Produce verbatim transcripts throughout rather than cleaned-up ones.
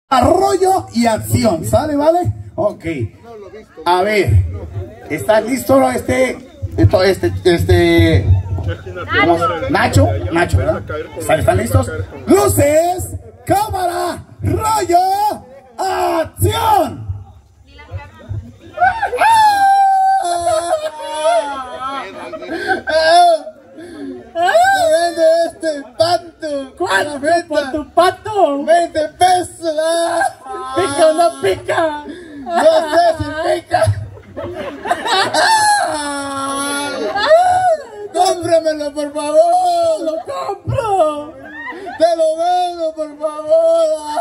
Arroyo y acción, ¿sale? ¿Vale? Ok. A ver, ¿está listo este, esto, este, este, Nacho? Nacho, ¿verdad? ¿Están, ¿Están listos? Luces, cámara, rollo, acción. Este pato, ¿cuánto por tu pato? veinte pesos. ¿Pica o no pica? No sé si pica. Cómpramelo, por favor. ¡Lo compro! Te lo vendo, por favor.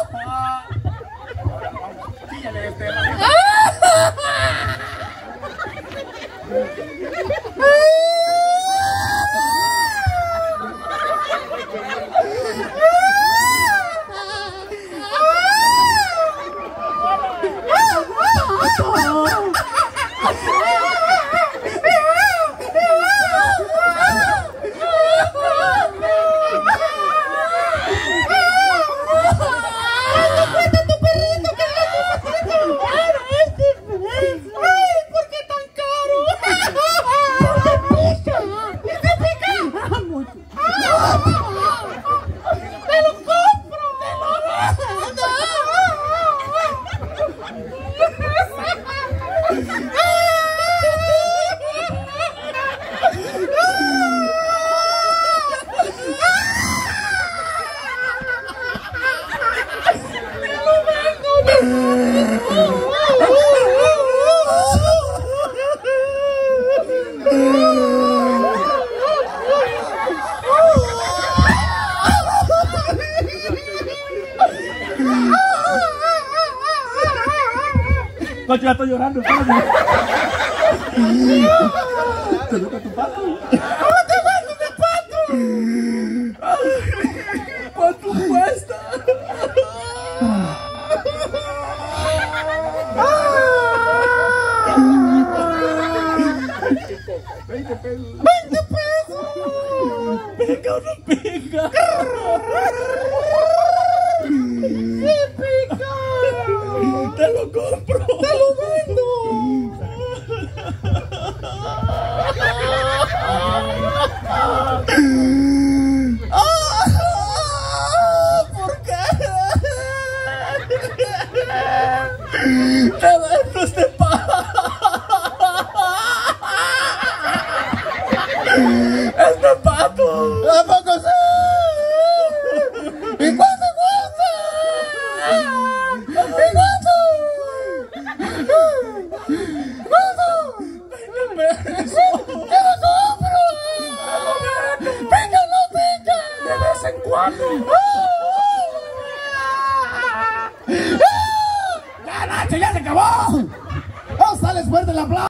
Coche, ya estoy llorando. ¿Te gusta tu pato? ¡No te gusta mi pato! ¿Cuánto cuesta? veinte pesos. ¡veinte pesos! ¿Pica o no pica? ¡Sí pica! ¡Te lo compro! ¡Te lo vendo! ¿Por qué? ¡Te vendo este pato! ¡Este pato! ¿A poco sí? ¿Y cuánto cuesta? ¿Y cuánto? ¿Cuánto? veinte pesos. ¡Te lo compro! ¡Pica o no pica! De vez en cuando. ¡Ya, Nacho, ya se acabó! ¡No sales fuerte la plaza!